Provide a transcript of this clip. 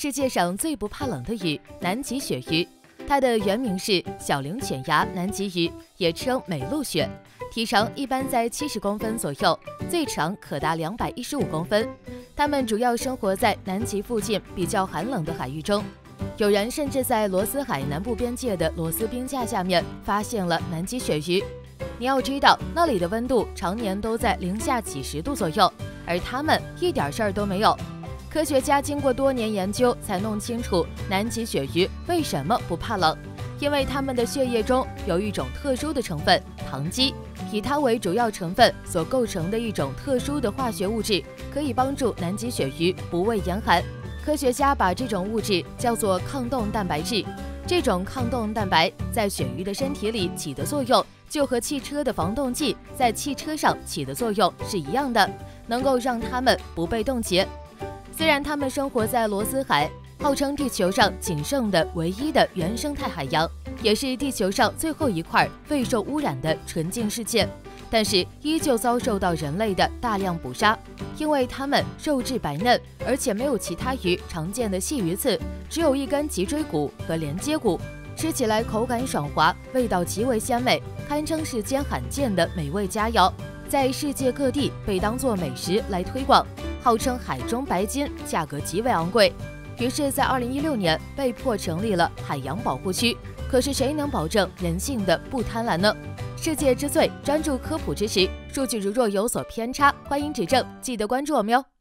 世界上最不怕冷的鱼——南极鳕鱼。它的原名是小鳞犬牙南极鱼，也称美陆鳕，体长一般在70公分左右，最长可达215公分。它们主要生活在南极附近比较寒冷的海域中。有人甚至在罗斯海南部边界的罗斯冰架下面发现了南极鳕鱼。你要知道，那里的温度常年都在零下几十度左右，而它们一点事儿都没有。科学家经过多年研究，才弄清楚南极鳕鱼为什么不怕冷。因为它们的血液中有一种特殊的成分糖基，以它为主要成分所构成的一种特殊的化学物质，可以帮助南极鳕鱼不畏严寒。科学家把这种物质叫做抗冻蛋白质。这种抗冻蛋白在鳕鱼的身体里起的作用，就和汽车的防冻剂在汽车上起的作用是一样的，能够让它们不被冻结。虽然它们生活在罗斯海，号称地球上仅剩的唯一的原生态海洋，也是地球上最后一块未受污染的纯净世界，但是依旧遭受到人类的大量捕杀。因为它们肉质白嫩，而且没有其他鱼常见的细鱼刺，只有一根脊椎骨和连接骨，吃起来口感爽滑，味道极为鲜美，堪称世间罕见的美味佳肴，在世界各地被当作美食来推广，号称海中白金，价格极为昂贵。于是，在2016年被迫成立了海洋保护区。可是谁能保证人性的不贪婪呢？世界之最专注科普知识，数据如若有所偏差，欢迎指正，记得关注我们哟。